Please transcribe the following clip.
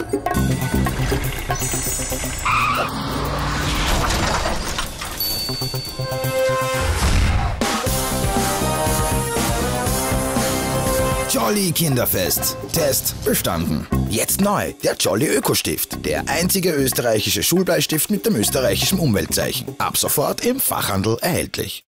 Jolly Kinderfest. Test bestanden. Jetzt neu, der Jolly Ökostift. Der einzige österreichische Schulbleistift mit dem österreichischen Umweltzeichen. Ab sofort im Fachhandel erhältlich.